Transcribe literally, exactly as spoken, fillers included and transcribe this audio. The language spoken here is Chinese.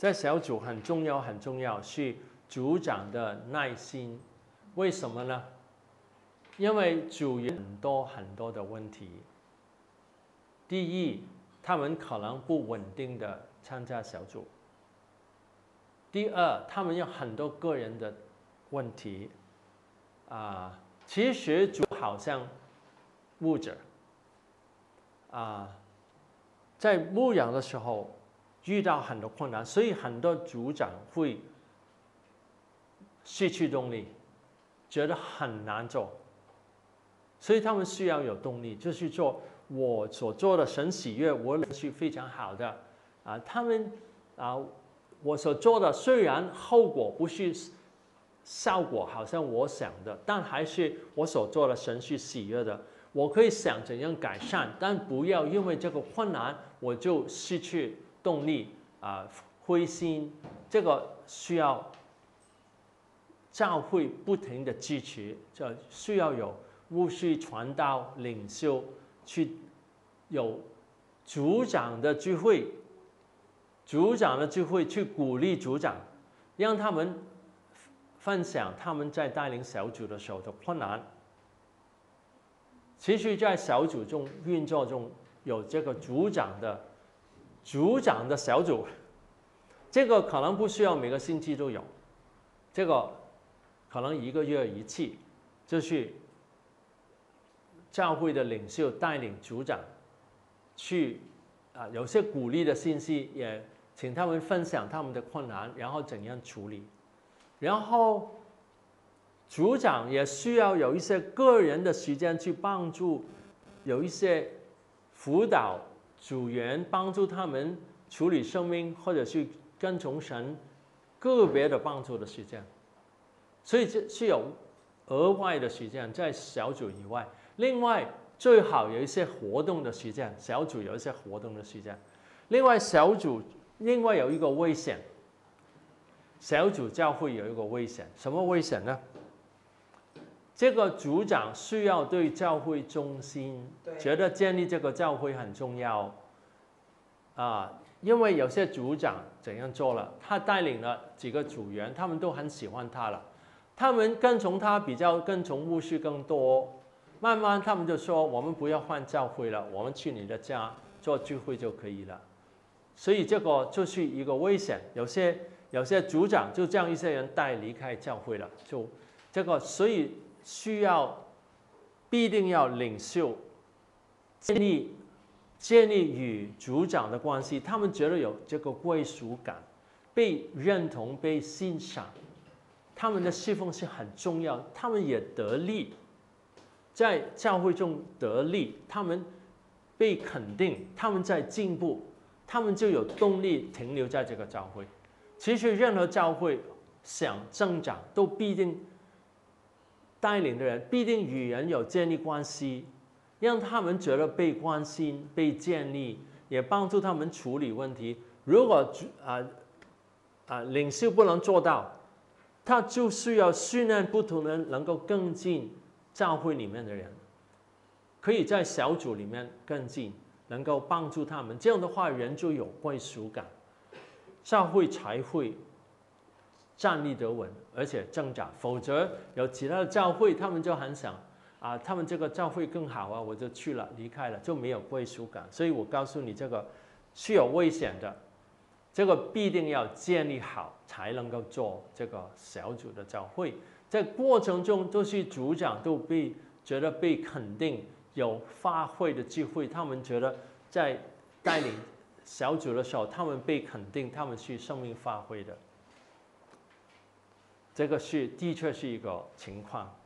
在小组很重要，很重要是组长的耐心。为什么呢？因为组员很多很多的问题。第一，他们可能不稳定的参加小组。第二，他们有很多个人的问题。啊，其实组好像牧者。啊，在牧养的时候遇到很多困难，所以很多组长会失去动力，觉得很难做，所以他们需要有动力，就是做我所做的神喜悦，我是非常好的啊。他们啊，我所做的虽然后果不是效果好像我想的，但还是我所做的神是喜悦的。我可以想怎样改善，但不要因为这个困难我就失去动力啊，灰心。这个需要教会不停的支持，就需要有牧师、传道、领袖去有组长的聚会，组长的聚会去鼓励组长，让他们分享他们在带领小组的时候的困难。其实，在小组中运作中有这个组长的组长的小组，这个可能不需要每个星期都有，这个可能一个月一次，就是教会的领袖带领组长去啊，有些鼓励的信息，也请他们分享他们的困难，然后怎样处理，然后。组长也需要有一些个人的时间去帮助，有一些辅导组员，帮助他们处理生命，或者是跟从神个别的帮助的时间。所以这是有额外的时间在小组以外。另外，最好有一些活动的时间，小组有一些活动的时间。另外，小组另外有一个危险，小组教会有一个危险，什么危险呢？这个组长需要对教会忠心，觉得建立这个教会很重要啊。因为有些组长怎样做了，他带领了几个组员，他们都很喜欢他了，他们跟从他比较跟从牧师更多。慢慢他们就说：“我们不要换教会了，我们去你的家做聚会就可以了。”所以这个就是一个危险。有些有些组长就这样一些人带离开教会了，就这个所以。需要必定要领袖建立建立与组长的关系，他们觉得有这个归属感，被认同、被欣赏，他们的侍奉是很重要，他们也得力，在教会中得力，他们被肯定，他们在进步，他们就有动力停留在这个教会。其实任何教会想增长，都必定。带领的人必定与人有建立关系，让他们觉得被关心、被建立，也帮助他们处理问题。如果啊啊领袖不能做到，他就需要训练不同人能够更进教会里面的人，可以在小组里面更进，能够帮助他们。这样的话，人就有归属感，教会才会。站立得稳，而且增长。否则有其他的教会，他们就很想啊，他们这个教会更好啊，我就去了，离开了，就没有归属感。所以我告诉你，这个是有危险的，这个必定要建立好，才能够做这个小组的教会。在过程中，都是组长都被觉得被肯定，有发挥的机会。他们觉得在带领小组的时候，他们被肯定，他们是生命发挥的。这个是的确是一个情况。